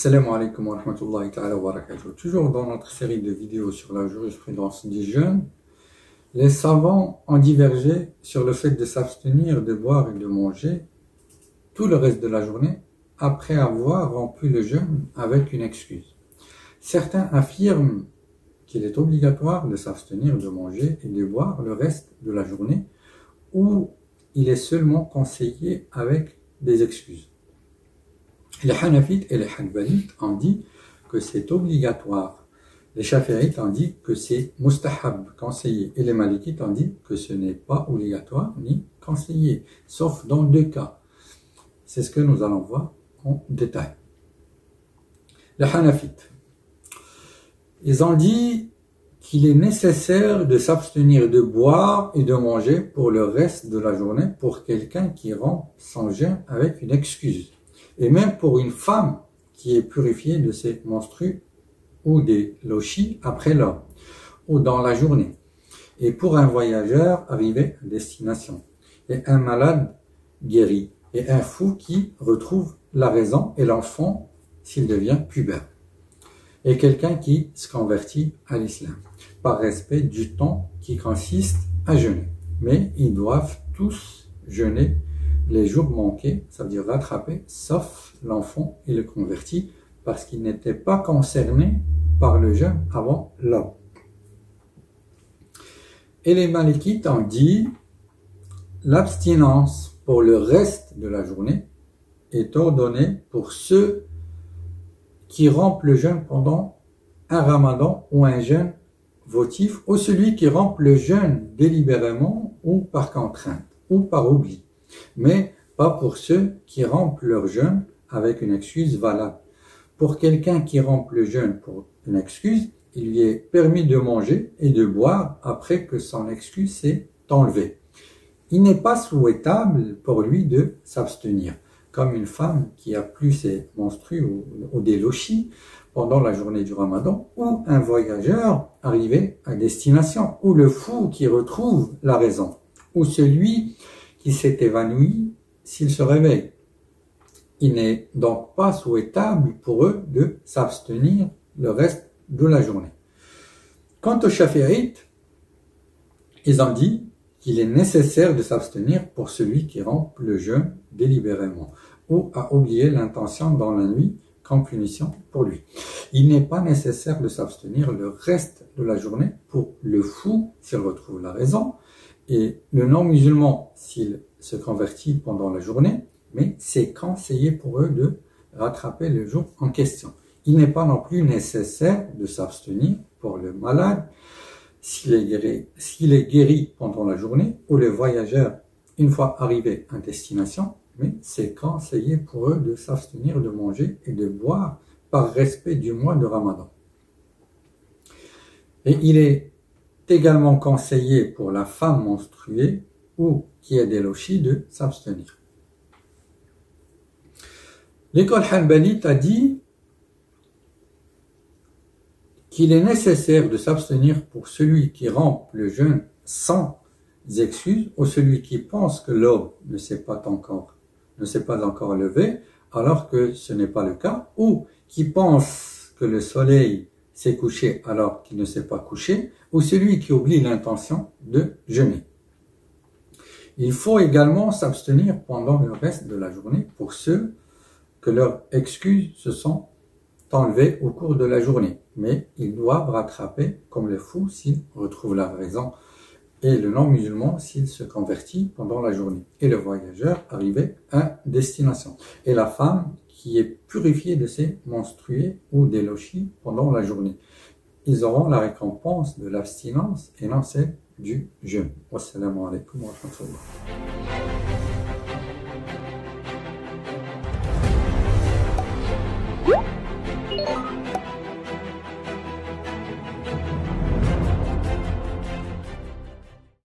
Assalamu alaikum wa rahmatullahi ta'ala wa barakatuh. Toujours dans notre série de vidéos sur la jurisprudence du jeûne, les savants ont divergé sur le fait de s'abstenir de boire et de manger tout le reste de la journée après avoir rompu le jeûne avec une excuse. Certains affirment qu'il est obligatoire de s'abstenir de manger et de boire le reste de la journée, ou il est seulement conseillé avec des excuses. Les Hanafites et les Hanbalites ont dit que c'est obligatoire. Les Shafi'ites ont dit que c'est mustahab, conseillé. Et les Malikites ont dit que ce n'est pas obligatoire ni conseillé, sauf dans deux cas. C'est ce que nous allons voir en détail. Les Hanafites, ils ont dit qu'il est nécessaire de s'abstenir de boire et de manger pour le reste de la journée pour quelqu'un qui rompt son jeûne avec une excuse. Et même pour une femme qui est purifiée de ses menstrues ou des lochis après l'heure ou dans la journée. Et pour un voyageur arrivé à destination. Et un malade guéri. Et un fou qui retrouve la raison et l'enfant s'il devient pubère. Et quelqu'un qui se convertit à l'islam. Par respect du temps qui consiste à jeûner. Mais ils doivent tous jeûner les jours manqués, ça veut dire rattrapés, sauf l'enfant et le converti, parce qu'il n'était pas concerné par le jeûne avant l'heure. Et les Malikites ont dit l'abstinence pour le reste de la journée est ordonnée pour ceux qui rompent le jeûne pendant un ramadan ou un jeûne votif, ou celui qui rompt le jeûne délibérément ou par contrainte ou par oubli. Mais pas pour ceux qui rompent leur jeûne avec une excuse valable. Pour quelqu'un qui rompt le jeûne pour une excuse, il lui est permis de manger et de boire après que son excuse s'est enlevée. Il n'est pas souhaitable pour lui de s'abstenir, comme une femme qui a plus ses menstrues ou des lochis pendant la journée du ramadan, ou un voyageur arrivé à destination, ou le fou qui retrouve la raison, ou celui qui s'est évanoui s'il se réveille. Il n'est donc pas souhaitable pour eux de s'abstenir le reste de la journée. Quant aux Shafi'ites, ils ont dit qu'il est nécessaire de s'abstenir pour celui qui rompt le jeûne délibérément ou a oublié l'intention dans la nuit comme punition pour lui. Il n'est pas nécessaire de s'abstenir le reste de la journée pour le fou s'il retrouve la raison, et le non-musulman s'il se convertit pendant la journée, mais c'est conseillé pour eux de rattraper le jour en question. Il n'est pas non plus nécessaire de s'abstenir pour le malade s'il est guéri pendant la journée, ou le voyageur une fois arrivé à destination, mais c'est conseillé pour eux de s'abstenir de manger et de boire par respect du mois de Ramadan. Et il est également conseillé pour la femme menstruée ou qui a des lochis de s'abstenir. L'école Hanbalite a dit qu'il est nécessaire de s'abstenir pour celui qui rompt le jeûne sans excuses, ou celui qui pense que l'aube ne s'est pas encore levée alors que ce n'est pas le cas, ou qui pense que le soleil s'est couché alors qu'il ne s'est pas couché, ou celui qui oublie l'intention de jeûner. Il faut également s'abstenir pendant le reste de la journée pour ceux que leurs excuses se sont enlevées au cours de la journée, mais ils doivent rattraper comme le fou s'il retrouve la raison, et le non-musulman s'il se convertit pendant la journée, et le voyageur arrivé à destination, et la femme qui est purifiée de ses menstruées ou des lochis pendant la journée. Ils auront la récompense de l'abstinence et non celle du jeûne. Wassalamu alaikum wa rahmatullah.